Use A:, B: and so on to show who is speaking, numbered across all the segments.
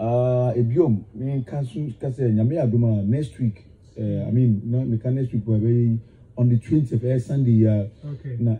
A: Ebiom, me can Nyame aduma next week. I mean, no, me can next week, but on the 20th, Sunday,
B: okay.
A: Na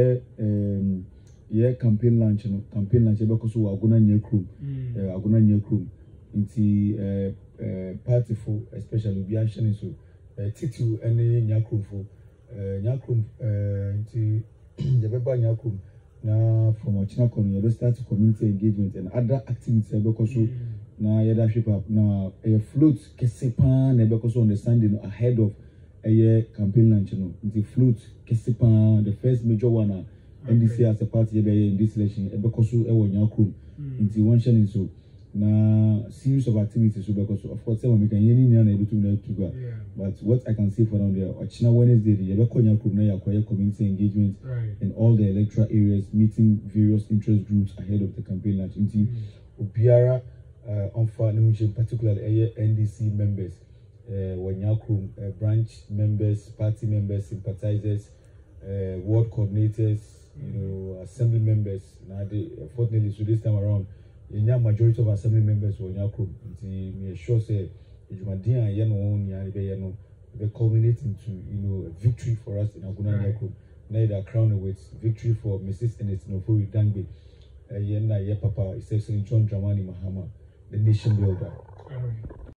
A: yeah, campaign launch, because we are gonna Nyakrom, Agona Nyakrom, into party for especially be action so titu any Nyakrom for Nyakrom into the Beba Nyakrom now from Nyakrom you start community engagement and other activities because now yeah shape up now a float kesepan because understanding ahead of a year campaign launch the float kesepan the first major one NDC as a party in this election because Nyakrom into one challenge so na series of activities because of course some we can able to go but what I can say for now there Ochina Wednesday the Nyakrom na community engagement in all the electoral areas meeting various interest groups ahead of the campaign launch into Obiara on particularly NDC members Nyakrom branch members, party members, sympathizers, ward coordinators, assembly members. Now, fortunately, so this time around, the majority of assembly members were Nyakrom. We sure say, they culminate into a victory for us in Agona Nyakrom. Now they crowned with victory for Mrs. Ernest Nofori Dangbe, Papa, His Excellency John Dramani Mahama, the nation builder.